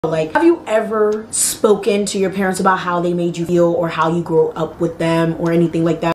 Like, have you ever spoken to your parents about how they made you feel or how you grew up with them or anything like that?